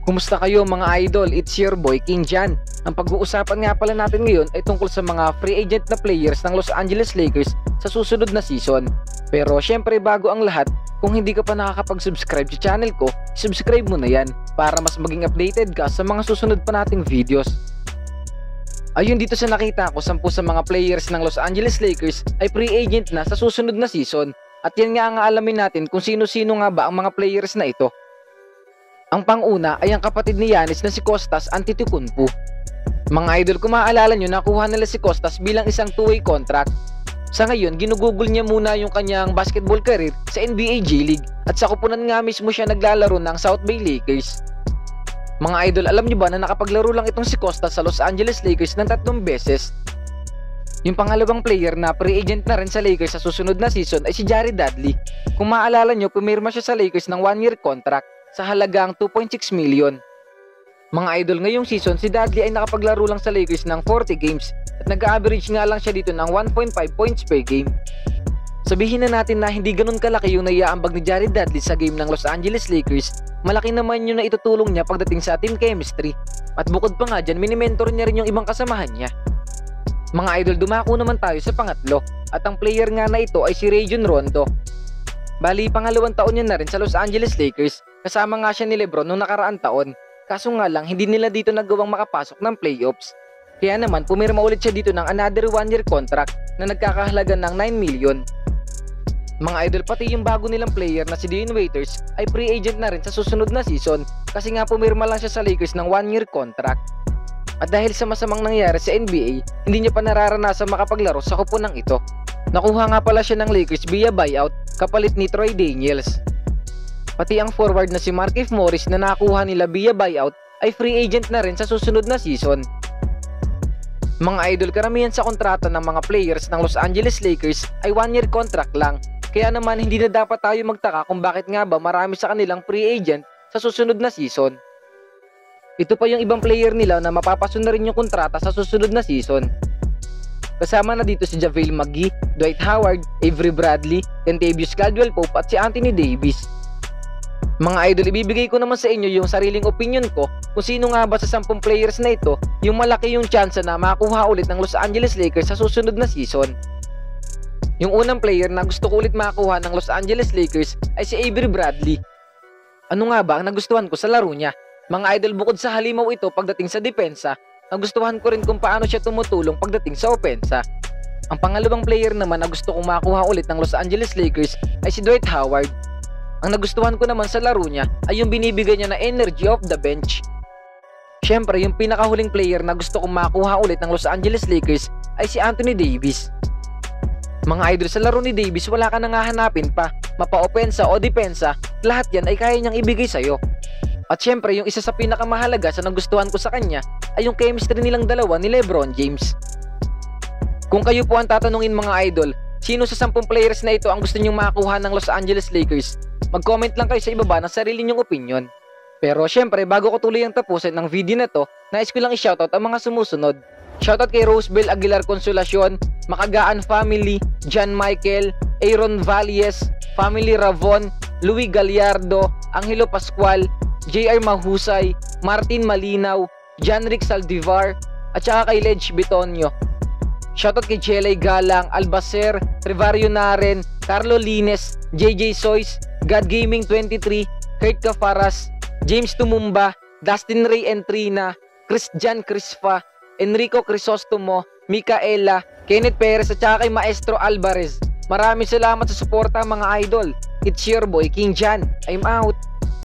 Kumusta kayo mga idol? It's your boy King Jan. Ang pag-uusapan nga pala natin ngayon ay tungkol sa mga free agent na players ng Los Angeles Lakers sa susunod na season. Pero syempre bago ang lahat, kung hindi ka pa nakakapag-subscribe sa channel ko, subscribe mo na yan para mas maging updated ka sa mga susunod pa nating videos. Ayun, dito sa nakita ko, 10 sa mga players ng Los Angeles Lakers ay free agent na sa susunod na season. At yan nga ang alamin natin kung sino-sino nga ba ang mga players na ito. Ang panguna ay ang kapatid ni Giannis na si Kostas Antetokounmpo. Mga idol, kung maaalala nyo, nakuha nila si Kostas bilang isang two-way contract. Sa ngayon, ginugugol niya muna yung kanyang basketball career sa NBA J-League at sa kupunan nga mismo siya naglalaro ng South Bay Lakers. Mga idol, alam nyo ba na nakapaglaro lang itong si Kostas sa Los Angeles Lakers ng 3 beses? Yung pangalawang player na free agent na rin sa Lakers sa susunod na season ay si Jared Dudley. Kung maaalala nyo, pumirma siya sa Lakers ng 1-year contract sa halagang 2.6 million. Mga idol, ngayong season si Dudley ay nakapaglaro lang sa Lakers ng 40 games at nag-average nga lang siya dito ng 1.5 points per game. Sabihin na natin na hindi ganun kalaki yung naiaambag ni Jared Dudley sa game ng Los Angeles Lakers, malaki naman yung naitutulong niya pagdating sa team chemistry. At bukod pa nga dyan, mini-mentor niya rin yung ibang kasamahan niya. Mga idol, dumako naman tayo sa pangatlo at ang player nga na ito ay si Rajon Rondo. Bali, pangalawang taon niya na rin sa Los Angeles Lakers, kasama nga siya ni LeBron noong nakaraang taon. Kaso nga lang, hindi nila dito nagawang makapasok ng playoffs. Kaya naman, pumirma ulit siya dito ng another 1-year contract na nagkakahalaga ng 9 million. Mga idol, pati yung bago nilang player na si Dion Waiters ay free agent na rin sa susunod na season kasi nga pumirma lang siya sa Lakers ng 1-year contract. At dahil sa masamang nangyari sa NBA, hindi niya pa nararanasan makapaglaro sa kupunang ito. Nakuha nga pala siya ng Lakers via buyout kapalit ni Troy Daniels. Pati ang forward na si Markieff Morris na nakuha nila via buyout ay free agent na rin sa susunod na season. Mga idol, karamihan sa kontrata ng mga players ng Los Angeles Lakers ay 1-year contract lang. Kaya naman hindi na dapat tayo magtaka kung bakit nga ba marami sa kanilang free agent sa susunod na season. Ito pa yung ibang player nila na mapapasun na rin yung kontrata sa susunod na season. Kasama na dito si JaVale McGee, Dwight Howard, Avery Bradley, Kentavious Caldwell-Pope at si Anthony Davis. Mga idol, ibibigay ko naman sa inyo yung sariling opinion ko kung sino nga ba sa 10 players na ito yung malaki yung chance na makuha ulit ng Los Angeles Lakers sa susunod na season. Yung unang player na gusto ko ulit makakuha ng Los Angeles Lakers ay si Avery Bradley. Ano nga ba ang nagustuhan ko sa laro niya? Mga idol, bukod sa halimaw ito pagdating sa depensa, nagustuhan ko rin kung paano siya tumutulong pagdating sa opensa. Ang pangalawang player naman na gusto kong makuha ulit ng Los Angeles Lakers ay si Dwight Howard. Ang nagustuhan ko naman sa laro niya ay yung binibigay niya na energy off the bench. Siyempre, yung pinakahuling player na gusto kong makuha ulit ng Los Angeles Lakers ay si Anthony Davis. Mga idol, sa laro ni Davis wala ka nang hahanapin pa, mapa-opensa o depensa, lahat yan ay kaya niyang ibigay sa'yo. At syempre, yung isa sa pinakamahalaga sa nagustuhan ko sa kanya ay yung chemistry nilang dalawa ni LeBron James. Kung kayo po ang tatanungin mga idol, sino sa 10 players na ito ang gusto nyong makakuha ng Los Angeles Lakers? Mag-comment lang kayo sa ibaba ng sarili nyong opinion. Pero syempre, bago ko tuloy ang tapusin ng video na to, nais ko lang i-shoutout ang mga sumusunod. Shoutout kay Rosebel Aguilar Consolacion, Makagaan Family, John Michael, Aaron Valles, Family Ravon, Louis Gallardo, Angelo Pascual, JR Mahusay, Martin Malinaw, John Rick Saldivar, at saka kay Ledge Bitonio. Shoutout kay Chelay Galang, Albacer, Trevario Naren, Carlo Lines, JJ Soys, God Gaming 23, Kurt Cafaras, James Tumumba, Dustin Ray Entrina, Christian Crisfa, Enrico Crisostomo, Micaela, Kenneth Perez at saka kay Maestro Alvarez. Maraming salamat sa suporta mga idol. It's your boy King Jan. I'm out.